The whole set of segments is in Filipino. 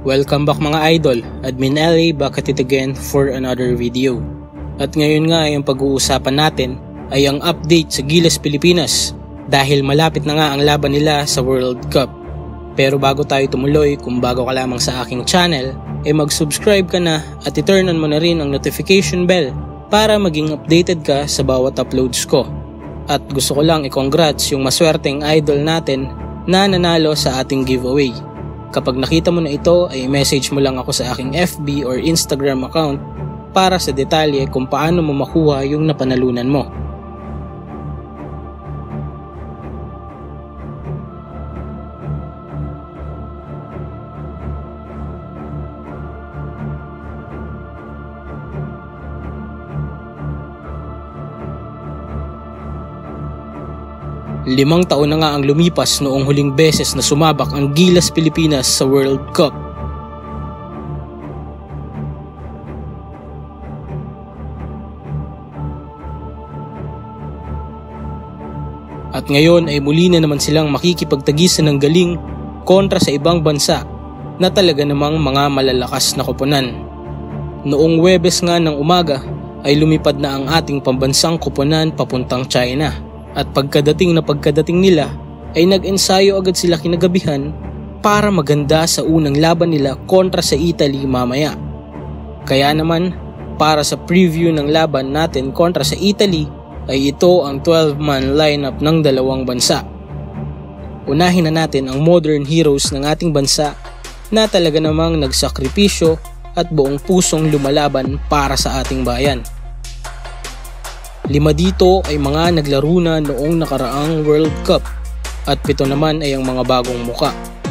Welcome back mga idol, Admin LA back at it again for another video. At ngayon nga yung pag-uusapan natin ay ang update sa Gilas Pilipinas dahil malapit na nga ang laban nila sa World Cup. Pero bago tayo tumuloy, kung bago ka lamang sa aking channel, mag-subscribe ka na at i-turn on mo na rin ang notification bell para maging updated ka sa bawat uploads ko. At gusto ko lang i-congrats yung maswerteng idol natin na nanalo sa ating giveaway. Kapag nakita mo na ito ay message mo lang ako sa aking FB or Instagram account para sa detalye kung paano mo makuha yung napanalunan mo. Limang taon na nga ang lumipas noong huling beses na sumabak ang Gilas Pilipinas sa World Cup. At ngayon ay muli na naman silang makikipagtagisan ng galing kontra sa ibang bansa na talaga namang mga malalakas na koponan. Noong Huwebes nga ng umaga ay lumipad na ang ating pambansang koponan papuntang China. At pagkadating nila ay nag-ensayo agad sila kinagabihan para maganda sa unang laban nila kontra sa Italy mamaya. Kaya naman para sa preview ng laban natin kontra sa Italy ay ito ang 12-man lineup ng dalawang bansa. Unahin na natin ang modern heroes ng ating bansa na talaga namang nagsakripisyo at buong pusong lumalaban para sa ating bayan. 5 dito ay mga naglaro na noong nakaraang World Cup at 7 naman ay ang mga bagong muka.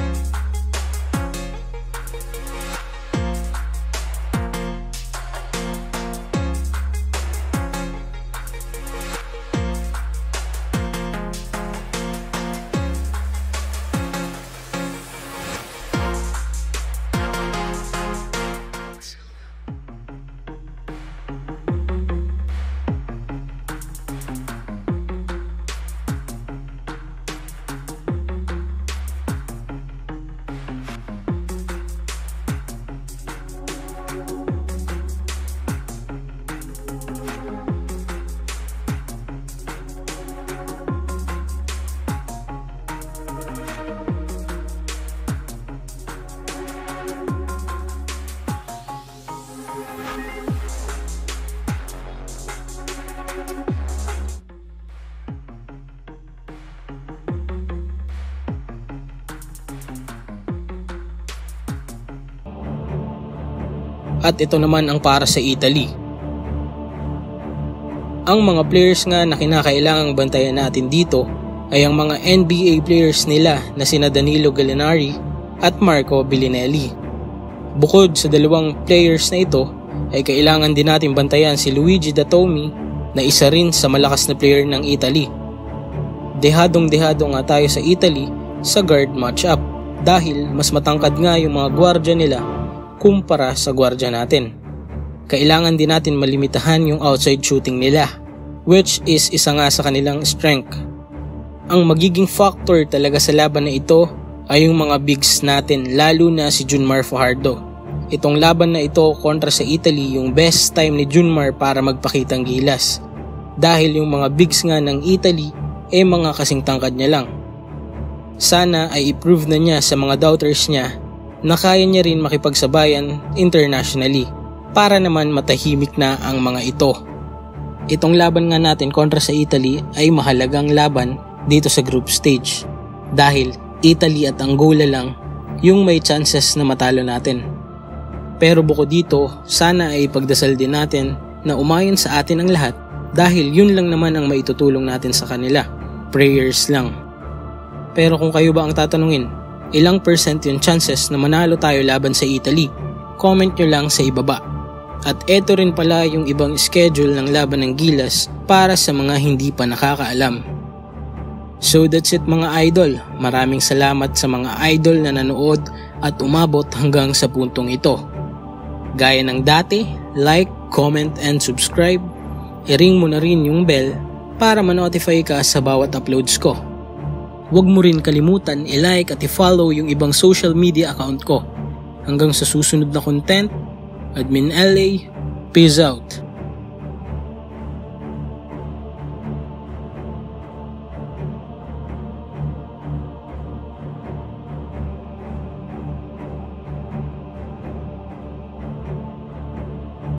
At ito naman ang para sa Italy. Ang mga players nga na kinakailangang bantayan natin dito ay ang mga NBA players nila na sina Danilo Gallinari at Marco Bellinelli. Bukod sa dalawang players na ito ay kailangan din natin bantayan si Luigi Dattomi na isa rin sa malakas na player ng Italy. Dehadong-dehado nga tayo sa Italy sa guard matchup dahil mas matangkad nga yung mga gwardya nila kumpara sa gwardya natin. Kailangan din natin malimitahan yung outside shooting nila, which is isa nga sa kanilang strength. Ang magiging factor talaga sa laban na ito ay yung mga bigs natin, lalo na si Junmar Fajardo. Itong laban na ito kontra sa Italy yung best time ni Junmar para magpakitang gilas. Dahil yung mga bigs nga ng Italy mga kasing tangkad niya lang. Sana ay i-prove na niya sa mga doubters niya na kaya niya rin makipagsabayan internationally para naman matahimik na ang mga ito. Itong laban nga natin kontra sa Italy ay mahalagang laban dito sa group stage dahil Italy at Angola lang yung may chances na matalo natin. Pero bukod dito, sana ay pagdasal din natin na umayon sa atin ang lahat dahil yun lang naman ang maitutulong natin sa kanila. Prayers lang. Pero kung kayo ba ang tatanungin, ilang percent yung chances na manalo tayo laban sa Italy? Comment nyo lang sa ibaba. At eto rin pala yung ibang schedule ng laban ng Gilas para sa mga hindi pa nakakaalam. So that's it mga idol. Maraming salamat sa mga idol na nanood at umabot hanggang sa puntong ito. Gaya ng dati, like, comment and subscribe. I-ring mo na rin yung bell para ma-notify ka sa bawat uploads ko. Huwag mo rin kalimutan i-like at i-follow yung ibang social media account ko. Hanggang sa susunod na content, Admin LA, peace out.